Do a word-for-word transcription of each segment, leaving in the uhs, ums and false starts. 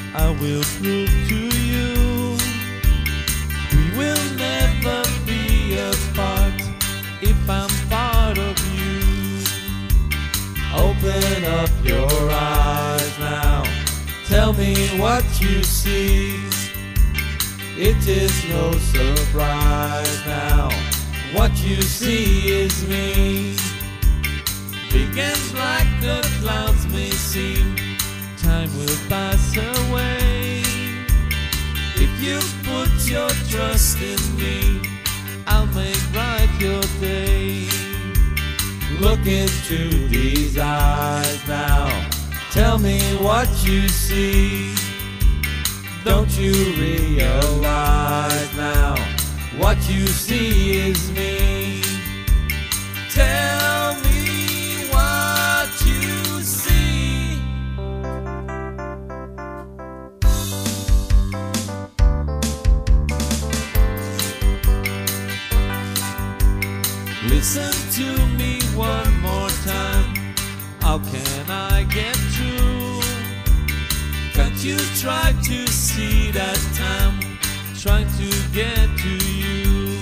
I will prove to you we will never be apart if I'm part of you. Open up your eyes now, tell me what you see. It is no surprise now, what you see is me. Big and black the clouds may seem, time will pass away. If you put your trust in me, I'll make right your day. Look into these eyes now, tell me what you see. Don't you realize now, what you see is me? Tell me what you see. Listen to me one more time, how can I get through? Can't you try to see that I'm trying to get to you?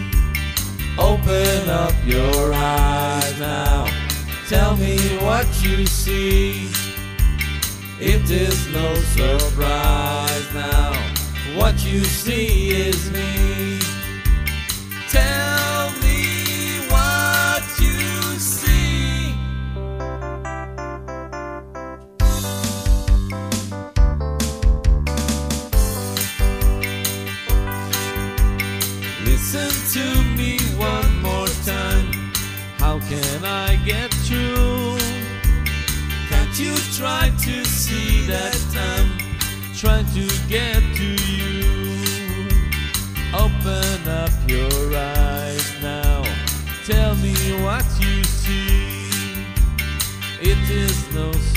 Open up your eyes now, tell me what you see. It is no surprise now, what you see is me. Tell me what you see. Listen to me one more time, how can I get through? Can't you try to see that I'm trying to get to you? Open up your eyes now, tell me what you see. It is no